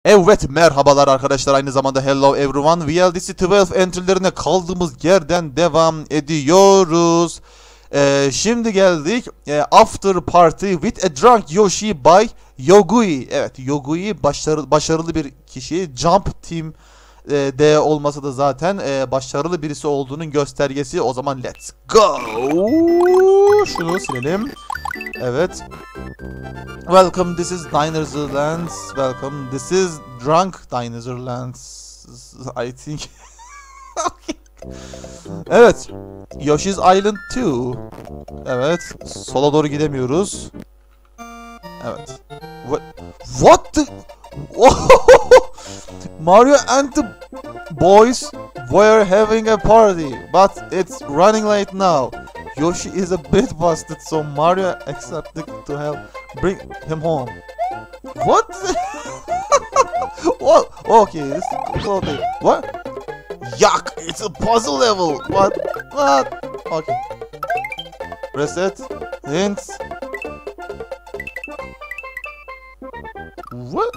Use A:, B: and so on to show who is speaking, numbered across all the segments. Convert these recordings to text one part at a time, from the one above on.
A: Evet, merhabalar arkadaşlar, aynı zamanda hello everyone. VLDC 12 entry'lerine kaldığımız yerden devam ediyoruz. Şimdi geldik After Party with a Drunk Yoshi by Yogui. Evet, Yogui başarılı bir kişi. Jump Team de olmasa da zaten başarılı birisi olduğunun göstergesi. O zaman let's go. Şunu silelim. Evet. Welcome, this is Dinosaur Lands. Welcome, this is Drunk Dinosaur Lands. I think. Okay. Evet. Yoshi's Island 2. Evet. Sola doğru gidemiyoruz. Evet. What the? Mario and the boys were having a party, but it's running late now. Yoshi is a bit busted, so Mario accepted to help bring him home. What? What? Okay, this is okay. What? Yuck! It's a puzzle level. What? Okay. Reset. Hints. What?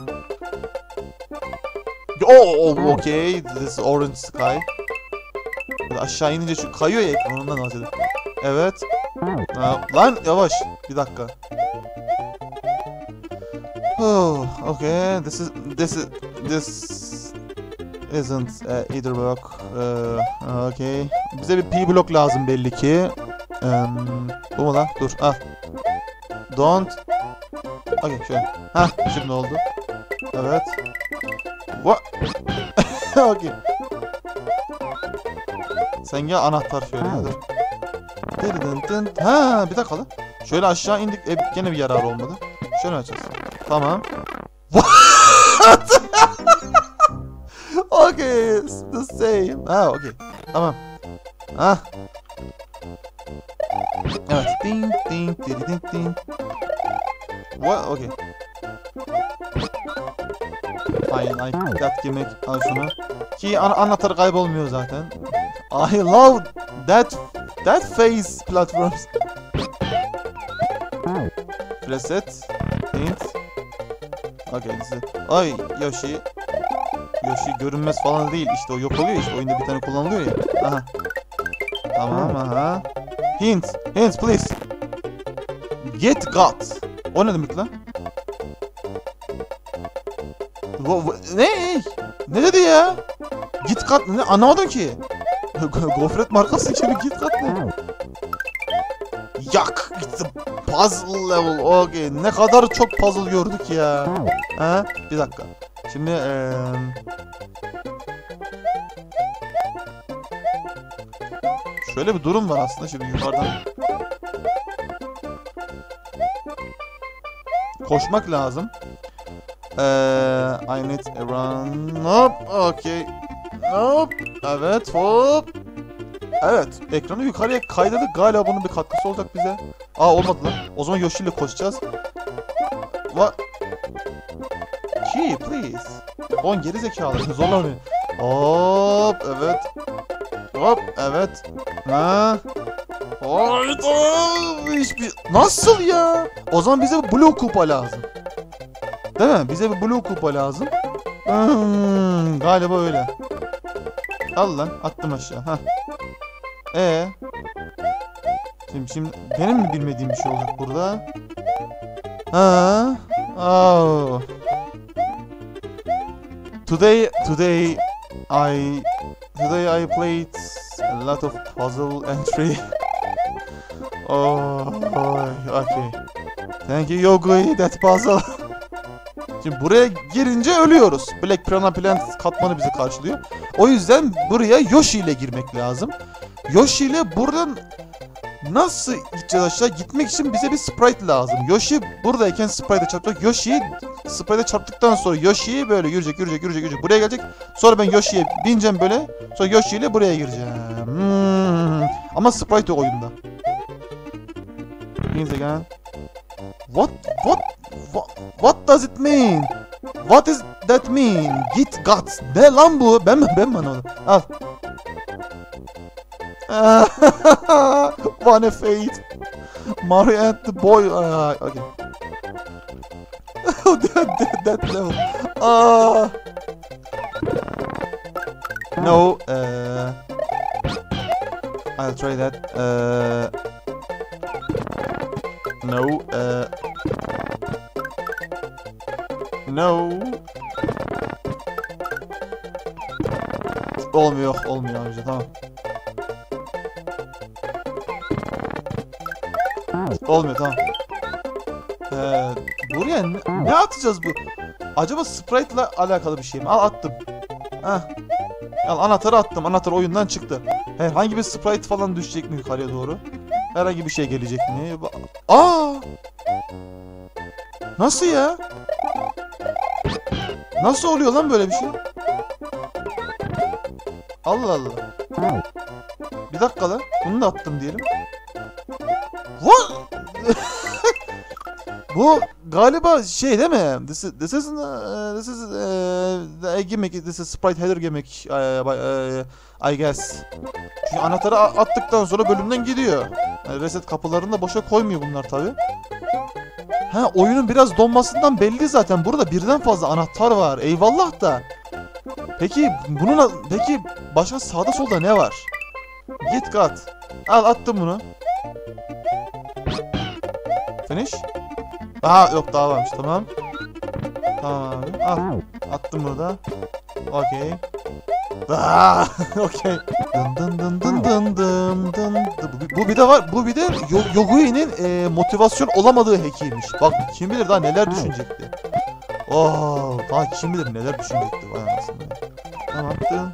A: Oh, okay. This is orange sky. Aşağı inince şu kayıyor ya ekran, ondan bahsediyorum. Evet. Lan yavaş. Bir dakika. Oh, okay. This isn't either block. Okay. Bize bir P block lazım belli ki. Bu mu lan? Dur. Al. Don't. Okay, şöyle. Hah, şimdi oldu. Evet. What? Okay. Sen gel, anahtar şöyle. Dur. Ha, bir dakika lan. Şöyle aşağı indik. Gene bir yarar olmadı. Şöyle açacağız. Tamam. What? Okay, it's the same. Ha, okay. Tamam. Ha. Evet. Ding ding ding ding ding. What? Okay. Fine, I got gimmick. Al şunu. Ki anahtarı kaybolmuyor zaten. I love that phase platforms. Reset. Hint. Okay, this is. Ay Yoshi. Yoshi görünmez falan değil, işte o yok oluyor, işte oyunda bir tane kullanılıyor ya. Aha. Tamam, aha. Hint please. Get got. O ne demek lan? Ne? Ne dedi ya? Git got ne? Anlamadım ki. Gofret markası gibi git got ne? Yak. It's a puzzle level. Okay. Ne kadar çok puzzle gördük ya. Ha? Bir dakika. Şimdi şöyle bir durum var aslında, şimdi yukarıdan koşmak lazım. I need a run. Hop, okay. Hop. Evet, hop. Evet, ekranı yukarıya kaydırdık. Galiba bunun bir katkısı olacak bize. Aa, olmadı lan. O zaman Yoshi ile koşacağız. What? Key, please. On geri zekalı. Zorla beni. Hop, evet. Hop, evet. Ha. Hayda. Hiçbir... Nasıl ya? O zaman bize bir blue kupa lazım. Değil mi? Bize bir blue kupa lazım. Galiba öyle. Al lan. Attım aşağı. Hah. Şimdi benim mi bilmediğim bir şey olacak burada? Ha. Oh. Today I played a lot of puzzle entry. Oh, okay. Thank you Yogui, that puzzle. Şimdi buraya girince ölüyoruz. Black Piranha Plant katmanı bizi karşılıyor. O yüzden buraya Yoshi ile girmek lazım. Yoshi ile buradan nasıl gideceğiz aşağı? Gitmek için bize bir sprite lazım. Yoshi buradayken sprite'e çarpacak. Yoshi'yi sprite'e çarptıktan sonra Yoshi'yi böyle yürüyecek. Buraya gelecek. Sonra ben Yoshi'ye bineceğim böyle. Sonra Yoshi ile buraya gireceğim. Ama sprite yok oyunda. Means again. What does it mean? What is that mean? Git got. Ne lan bu? Ben anlamadım. Al. What a fate. Mario and the boy. Okay. That level. Ah. No. I'll try that. No. No. Olmuyor önce, tamam. Olmuyor, tamam. Buraya ne atacağız bu? Acaba sprite ile alakalı bir şey mi? Al, attım. Heh. Al, anahtarı attım. Anahtar oyundan çıktı. Herhangi bir sprite falan düşecek mi yukarıya doğru? Herhangi bir şey gelecek mi? Aa! Nasıl ya? Nasıl oluyor lan böyle bir şey? Allah Allah. Bir dakika lan. Bunu da attım diyelim. What? Bu galiba şey değil mi? This is the gimmick. This is sprite header gimmick. I guess. Çünkü anahtarı attıktan sonra bölümden gidiyor. Yani reset kapılarını da boşa koymuyor bunlar tabi. Ha, oyunun biraz donmasından belli zaten. Burada birden fazla anahtar var. Eyvallah da. Peki başka sağda solda ne var? Git kat. Al, attım bunu. Finish. Aha, yok, daha varmış, tamam. Tamam abi. Al. Attım bunu da. Okey. Okey. Dın dın dın dın dın dın. Bu bir de var. Bu bir de Yogui'nin motivasyon olamadığı hackiymiş. Bak, kim bilir daha neler düşünecekti. Daha kim bilir neler düşünecekti. Vay anasını. Tamam.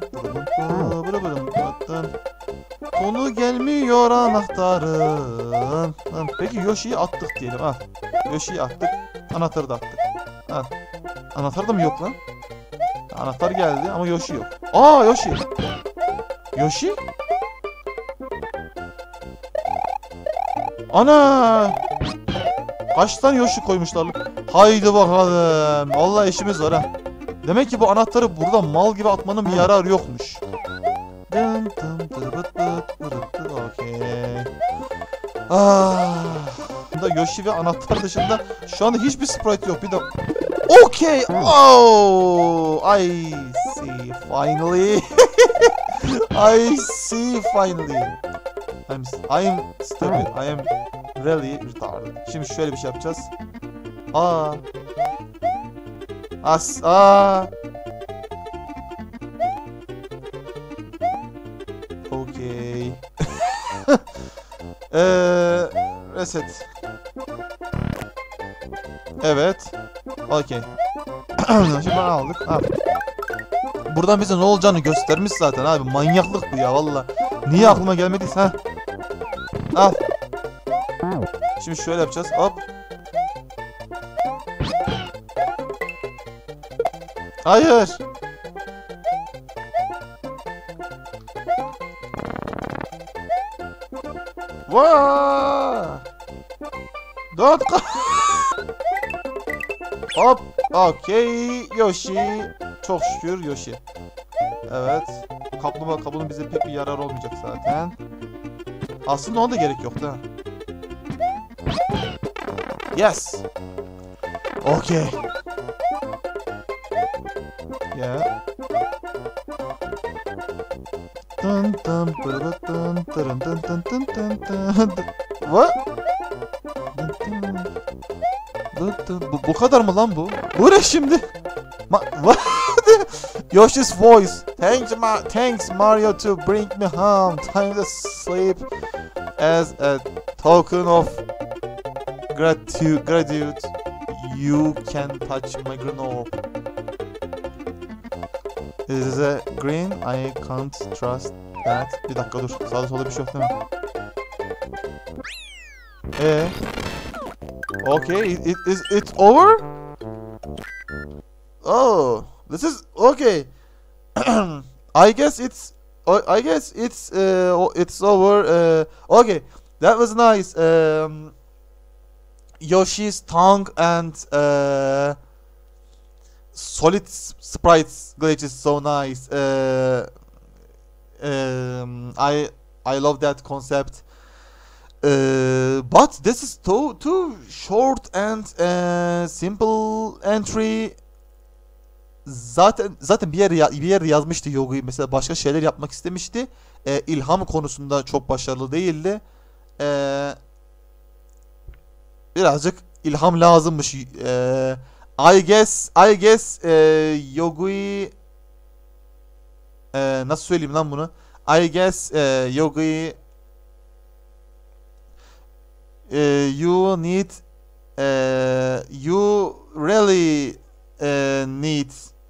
A: Konu gelmiyor anahtarın. Peki Yoshi'yi attık diyelim. Ha. Yoshi'yi attık. Anahtarı da attık. Ha. Anahtar da mı yok lan? Anahtar geldi ama Yoshi yok. Aa, Yoshi. Yoshi? Ana! Kaç tane Yoshi koymuşlar? Haydi bakalım. Vallahi işimiz var ha. Demek ki bu anahtarı burada mal gibi atmanın bir yararı yokmuş. Okey. Bunda Yoshi ve anahtar dışında şu anda hiçbir sprite yok. Bir de okey. Oh, I see finally. I see finally. I am stupid. I am really retarded. Şimdi şöyle bir şey yapacağız. Okay. Reset. Evet. Okay. Şimdi aldık. Al. Buradan bize ne olacağını göstermiş zaten abi. Manyaklık bu ya valla. Niye aklıma gelmediyse, ha? Al. Şimdi şöyle yapacağız. Hop. Hayır. Vaa! Don't go. Hop. Okey. Yoshi. Çok şükür Yoshi. Evet. Kaplumbağa kabuğunun bize pek bir yarar olmayacak zaten. Aslında ona da gerek yoktu ha. Yes. Okay. Yeah. Dun dun dun dun dun dun dun dun dun. What? Bu kadar mı lan bu? Bu ne şimdi? What? Yoshi's voice. Thanks Mario to bring me home. Time to sleep as a token of gratitude. You can touch my green. This is a green. I can't trust that. Bir dakika dur. Sağda solda bir şey yok değil mi? Okay. It's over? Oh, this is okay. I guess it's over. Okay. That was nice. Yoshi's tongue and solid sprites glitch is so nice. I love that concept. But this is too short and simple entry. zaten bir yer yazmıştı Yogi, mesela başka şeyler yapmak istemişti. İlham konusunda çok başarılı değildi. E, Birazcık ilham lazımmış. I guess Yogi, nasıl söyleyeyim lan bunu? I guess Yogi, you need, you really need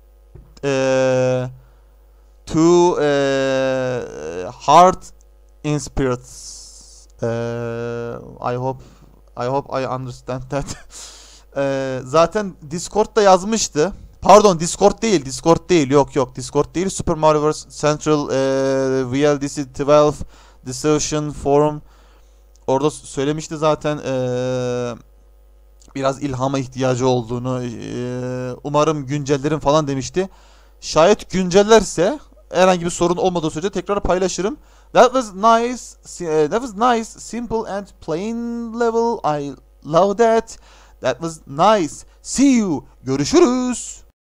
A: to heart in spirits. I hope I understand that. Zaten Discord'da yazmıştı. Pardon, Discord değil. Yok, Discord değil. Super Marioverse Central VLDC 12 Discussion Forum. Orada söylemişti zaten, biraz ilhama ihtiyacı olduğunu. Umarım güncellerim falan demişti. Şayet güncellerse, herhangi bir sorun olmadığı sürece tekrar paylaşırım. That was nice, simple and plain level. I love that. That was nice. See you. Görüşürüz.